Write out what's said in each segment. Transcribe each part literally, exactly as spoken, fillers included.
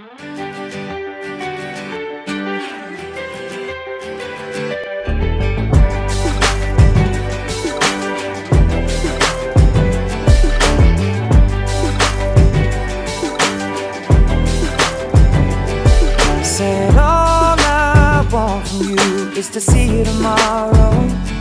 Said all I want from you is to see you tomorrow.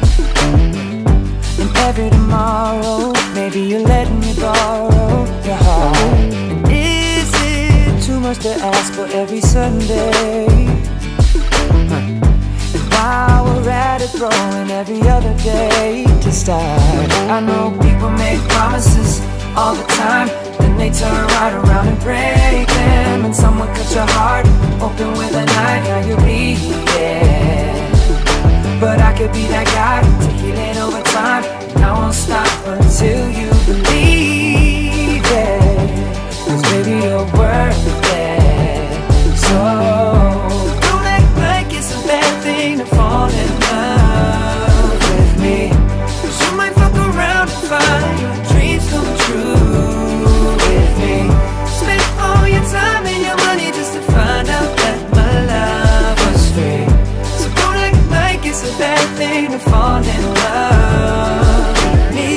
And every tomorrow, maybe you're letting me borrow your heart. And is it too much to ask for every Sunday? And while we're at it, throwing every other day to start. I know people make promises all the time, then they turn right around and break them. And someone cut your heart open with a knife, now you're bleeding. But I could be that guy to heal it over time, and I won't stop until you believe it. 'Cause baby, you're worth it. So don't act like it's a bad thing to fall in love with me, 'cause you might fuck around and find your dreams come true with me. Spend all your time and your money just to find out that my love was free. So don't act like it's a bad thing to fall in love with me,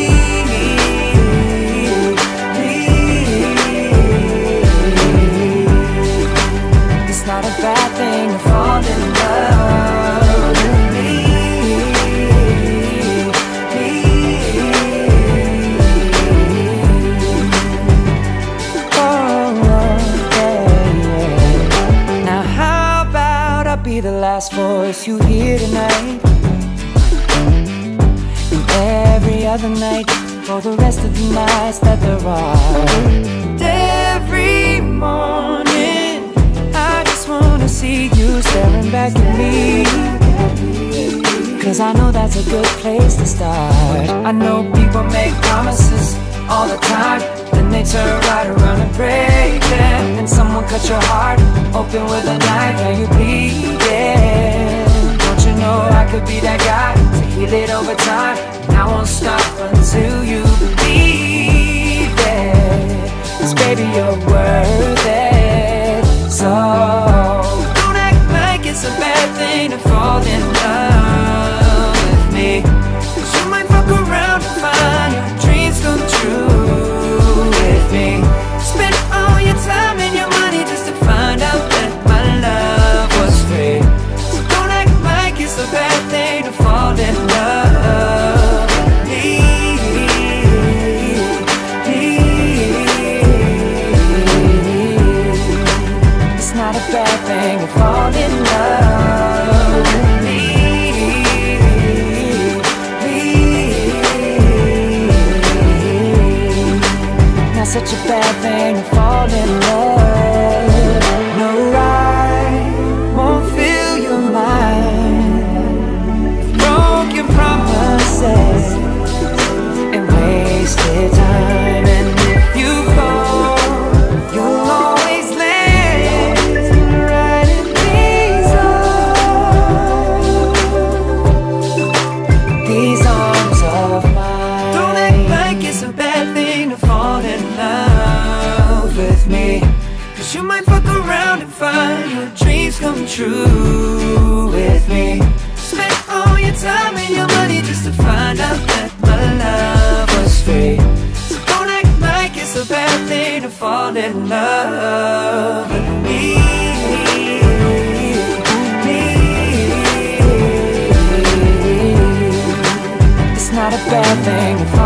me. It's not a bad thing to fall in love with me, me. Oh, yeah, yeah. Now how about I be the last voice you hear tonight, and every other night for the rest of the nights that there are. And every morning I just wanna see you staring back at me, 'cause I know that's a good place to start. I know people make promises all the time, then they turn right around and break them. And someone cut your heart open with a knife, now you're bleeding. Don't you know I could be that guy to heal it over time, and I won't stop until you believe it. 'Cause baby, you're worth it. So don't act like it's a bad thing to fall in love with me, 'cause you might fuck around and find your dreams come true with me. Spend all your time and your money just to find out that my love was free. So don't act like it's a bad thing to fall in love with me, me. It's not a bad thing to fall in love with me, me. Not such a bad thing to fall in love. No, I won't fill your mind with broken promises and wasted time. And if you fall, you'll always land right in these arms, these arms of mine. Don't act like it's a bad thing to fall in love with me, 'cause you might fuck around and find your dreams come true with me. Spend all your time and your money just to find out that my love was free. So don't act like it's a bad thing to fall in love with me, me. It's not a bad thing to fall